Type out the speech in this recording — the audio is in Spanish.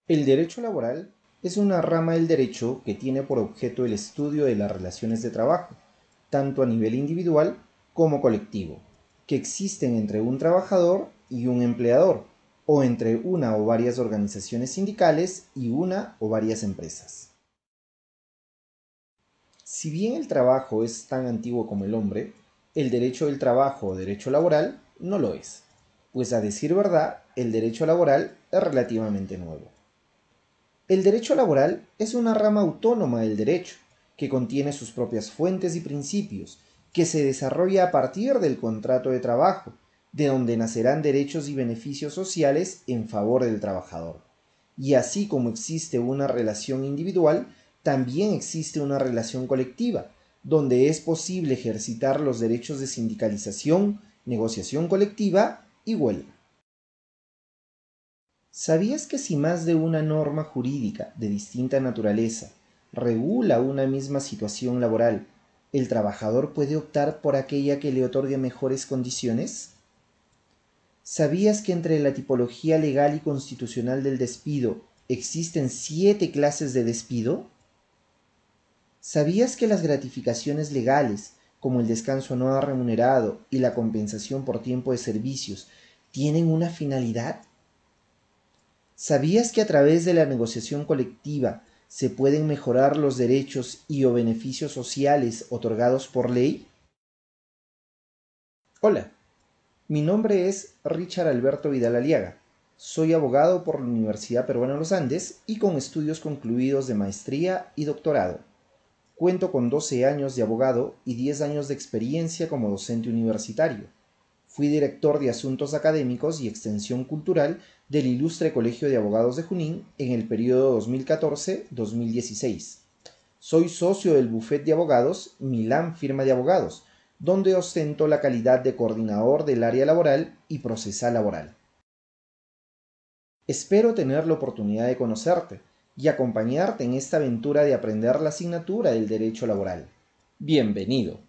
El derecho laboral es una rama del derecho que tiene por objeto el estudio de las relaciones de trabajo, tanto a nivel individual como colectivo, que existen entre un trabajador y un empleador, o entre una o varias organizaciones sindicales y una o varias empresas. Si bien el trabajo es tan antiguo como el hombre, el derecho del trabajo o derecho laboral no lo es, pues a decir verdad, el derecho laboral es relativamente nuevo. El derecho laboral es una rama autónoma del derecho, que contiene sus propias fuentes y principios, que se desarrolla a partir del contrato de trabajo, de donde nacerán derechos y beneficios sociales en favor del trabajador. Y así como existe una relación individual, también existe una relación colectiva, donde es posible ejercitar los derechos de sindicalización, negociación colectiva y huelga. ¿Sabías que si más de una norma jurídica de distinta naturaleza regula una misma situación laboral, el trabajador puede optar por aquella que le otorgue mejores condiciones? ¿Sabías que entre la tipología legal y constitucional del despido existen 7 clases de despido? ¿Sabías que las gratificaciones legales, como el descanso no remunerado y la compensación por tiempo de servicios, tienen una finalidad? ¿Sabías que a través de la negociación colectiva se pueden mejorar los derechos y o beneficios sociales otorgados por ley? Hola, mi nombre es Richard Alberto Vidal Aliaga. Soy abogado por la Universidad Peruana de los Andes y con estudios concluidos de maestría y doctorado. Cuento con 12 años de abogado y 10 años de experiencia como docente universitario. Fui director de Asuntos Académicos y Extensión Cultural del Ilustre Colegio de Abogados de Junín en el periodo 2014-2016. Soy socio del bufete de abogados Milán Firma de Abogados, donde ostento la calidad de coordinador del área laboral y procesal laboral. Espero tener la oportunidad de conocerte y acompañarte en esta aventura de aprender la asignatura del derecho laboral. Bienvenido.